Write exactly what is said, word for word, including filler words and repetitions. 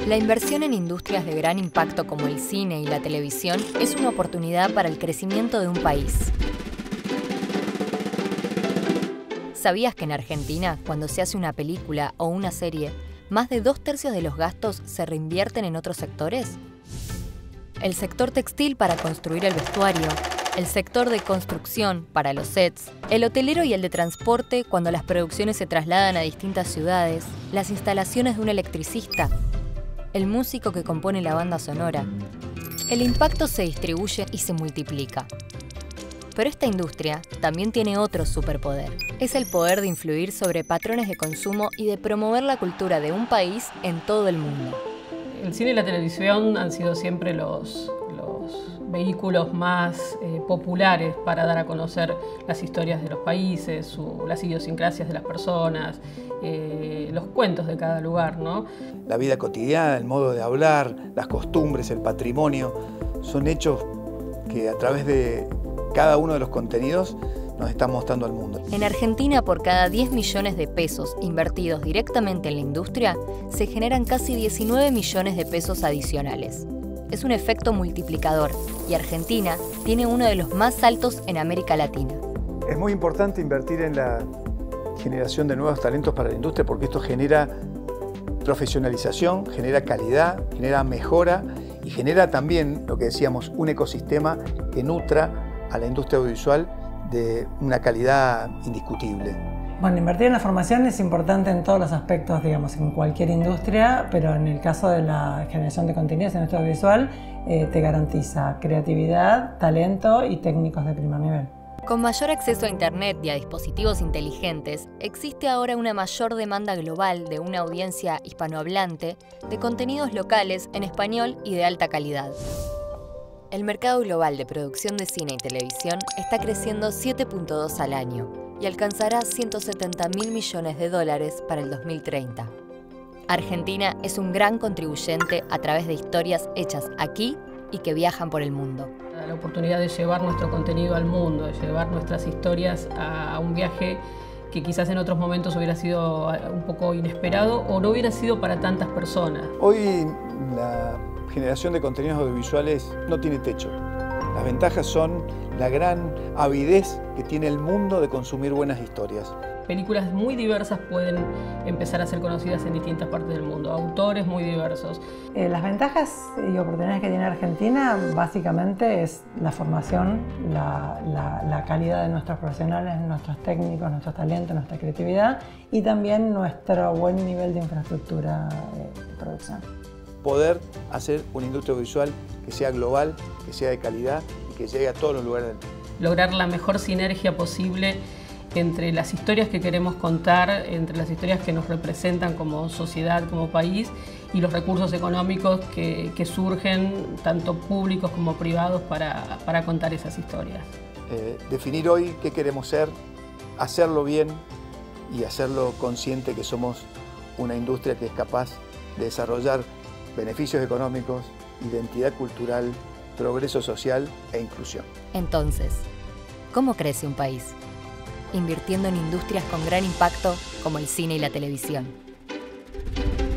La inversión en industrias de gran impacto como el cine y la televisión es una oportunidad para el crecimiento de un país. ¿Sabías que en Argentina, cuando se hace una película o una serie, más de dos tercios de los gastos se reinvierten en otros sectores? El sector textil para construir el vestuario, el sector de construcción para los sets, el hotelero y el de transporte cuando las producciones se trasladan a distintas ciudades, las instalaciones de un electricista, el músico que compone la banda sonora. El impacto se distribuye y se multiplica. Pero esta industria también tiene otro superpoder. Es el poder de influir sobre patrones de consumo y de promover la cultura de un país en todo el mundo. El cine y la televisión han sido siempre los, los vehículos más eh, populares para dar a conocer las historias de los países, su, las idiosincrasias de las personas, eh, los cuentos de cada lugar, ¿no? La vida cotidiana, el modo de hablar, las costumbres, el patrimonio, son hechos que a través de cada uno de los contenidos nos están mostrando al mundo. En Argentina, por cada diez millones de pesos invertidos directamente en la industria, se generan casi diecinueve millones de pesos adicionales. Es un efecto multiplicador y Argentina tiene uno de los más altos en América Latina. Es muy importante invertir en la generación de nuevos talentos para la industria porque esto genera profesionalización, genera calidad, genera mejora y genera también, lo que decíamos, un ecosistema que nutra a la industria audiovisual de una calidad indiscutible. Bueno, invertir en la formación es importante en todos los aspectos, digamos, en cualquier industria, pero en el caso de la generación de contenidos en industria audiovisual, eh, te garantiza creatividad, talento y técnicos de primer nivel. Con mayor acceso a Internet y a dispositivos inteligentes, existe ahora una mayor demanda global de una audiencia hispanohablante de contenidos locales en español y de alta calidad. El mercado global de producción de cine y televisión está creciendo siete punto dos al año y alcanzará ciento setenta mil millones de dólares para el dos mil treinta. Argentina es un gran contribuyente a través de historias hechas aquí y que viajan por el mundo. La oportunidad de llevar nuestro contenido al mundo, de llevar nuestras historias a un viaje que quizás en otros momentos hubiera sido un poco inesperado o no hubiera sido para tantas personas. Hoy la generación de contenidos audiovisuales no tiene techo. Las ventajas son la gran avidez que tiene el mundo de consumir buenas historias. Películas muy diversas pueden empezar a ser conocidas en distintas partes del mundo, autores muy diversos. Eh, las ventajas y oportunidades que tiene Argentina básicamente es la formación, la, la, la calidad de nuestros profesionales, nuestros técnicos, nuestros talentos, nuestra creatividad y también nuestro buen nivel de infraestructura de, de producción. Poder hacer una industria audiovisual que sea global, que sea de calidad y que llegue a todos los lugares del mundo. Lograr la mejor sinergia posible entre las historias que queremos contar, entre las historias que nos representan como sociedad, como país, y los recursos económicos que, que surgen, tanto públicos como privados, para, para contar esas historias. Eh, definir hoy qué queremos ser, hacerlo bien y hacerlo consciente que somos una industria que es capaz de desarrollar beneficios económicos, identidad cultural, progreso social e inclusión. Entonces, ¿cómo crece un país? Invirtiendo en industrias con gran impacto como el cine y la televisión.